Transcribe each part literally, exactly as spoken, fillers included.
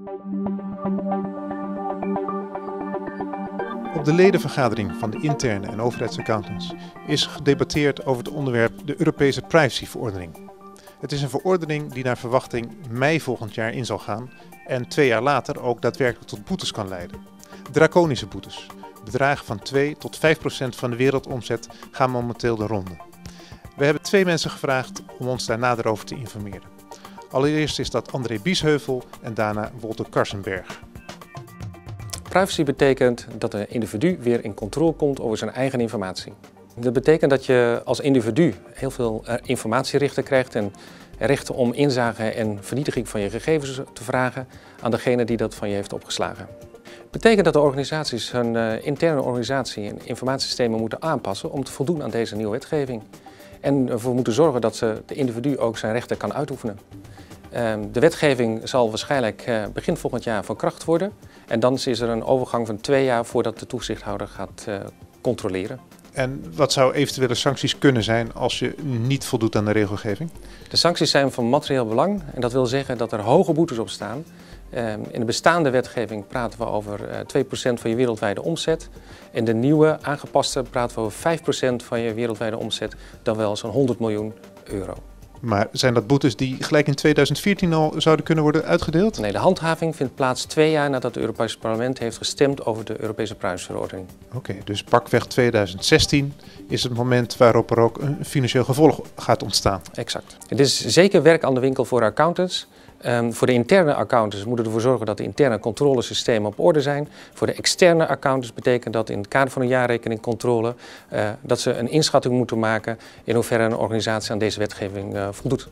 Op de ledenvergadering van de interne en overheidsaccountants is gedebatteerd over het onderwerp de Europese privacyverordening. Het is een verordening die naar verwachting mei volgend jaar in zal gaan en twee jaar later ook daadwerkelijk tot boetes kan leiden. Draconische boetes. Bedragen van twee tot vijf procent van de wereldomzet gaan momenteel de ronde. We hebben twee mensen gevraagd om ons daar nader over te informeren. Allereerst is dat André Biesheuvel en daarna Wolter Karsenberg. Privacy betekent dat een individu weer in controle komt over zijn eigen informatie. Dat betekent dat je als individu heel veel informatierechten krijgt en rechten om inzage en vernietiging van je gegevens te vragen aan degene die dat van je heeft opgeslagen. Het betekent dat de organisaties hun uh, interne organisatie en informatiesystemen moeten aanpassen om te voldoen aan deze nieuwe wetgeving. En ervoor moeten zorgen dat ze, de individu ook zijn rechten kan uitoefenen. Uh, de wetgeving zal waarschijnlijk uh, begin volgend jaar van kracht worden. En dan is er een overgang van twee jaar voordat de toezichthouder gaat uh, controleren. En wat zou eventuele sancties kunnen zijn als je niet voldoet aan de regelgeving? De sancties zijn van materieel belang en dat wil zeggen dat er hoge boetes op staan. In de bestaande wetgeving praten we over twee procent van je wereldwijde omzet. In de nieuwe aangepaste praten we over vijf procent van je wereldwijde omzet, dan wel zo'n honderd miljoen euro. Maar zijn dat boetes die gelijk in tweeduizend veertien al zouden kunnen worden uitgedeeld? Nee, de handhaving vindt plaats twee jaar nadat het Europese parlement heeft gestemd over de Europese privacyverordening. Oké, okay, dus pakweg tweeduizend zestien is het moment waarop er ook een financieel gevolg gaat ontstaan. Exact. Het is zeker werk aan de winkel voor accountants. Um, voor de interne accountants moeten we ervoor zorgen dat de interne controlesystemen op orde zijn. Voor de externe accountants betekent dat in het kader van een jaarrekeningcontrole uh, dat ze een inschatting moeten maken in hoeverre een organisatie aan deze wetgeving uh, voldoet.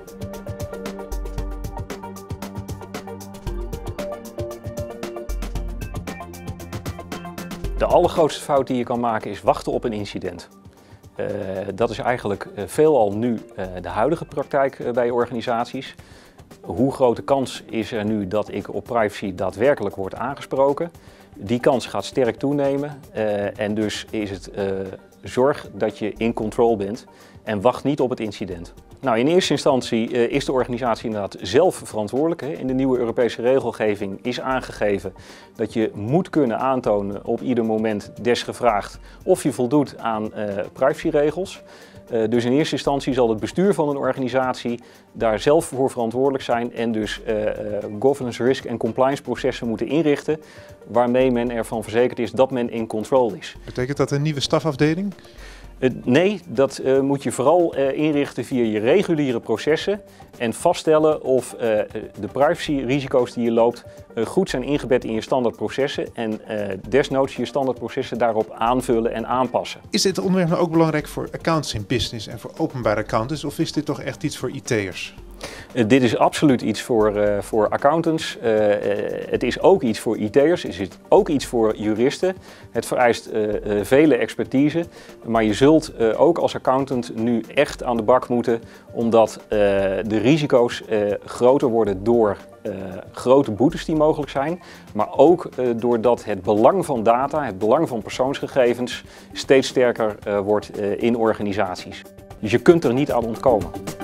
De allergrootste fout die je kan maken is wachten op een incident. Uh, dat is eigenlijk uh, veelal nu uh, de huidige praktijk uh, bij organisaties. Hoe grote kans is er nu dat ik op privacy daadwerkelijk word aangesproken? Die kans gaat sterk toenemen uh, en dus is het uh, zorg dat je in control bent en wacht niet op het incident. Nou, in eerste instantie uh, is de organisatie inderdaad zelf verantwoordelijk. Hè. In de nieuwe Europese regelgeving is aangegeven dat je moet kunnen aantonen op ieder moment desgevraagd of je voldoet aan uh, privacyregels. Uh, dus in eerste instantie zal het bestuur van een organisatie daar zelf voor verantwoordelijk zijn en dus uh, uh, governance, risk en compliance processen moeten inrichten waarmee men ervan verzekerd is dat men in control is. Betekent dat een nieuwe stafafdeling? Uh, nee, dat uh, moet je vooral uh, inrichten via je reguliere processen en vaststellen of uh, de privacyrisico's die je loopt uh, goed zijn ingebed in je standaardprocessen en uh, desnoods je standaardprocessen daarop aanvullen en aanpassen. Is dit onderwerp nou ook belangrijk voor accountants in business en voor openbare accountants of is dit toch echt iets voor I T'ers? Uh, dit is absoluut iets voor, uh, voor accountants. Uh, uh, het is ook iets voor I T'ers. Het is ook iets voor juristen. Het vereist uh, uh, vele expertise. Maar je zult uh, ook als accountant nu echt aan de bak moeten, omdat uh, de risico's uh, groter worden door uh, grote boetes die mogelijk zijn. Maar ook uh, doordat het belang van data, het belang van persoonsgegevens steeds sterker uh, wordt uh, in organisaties. Dus je kunt er niet aan ontkomen.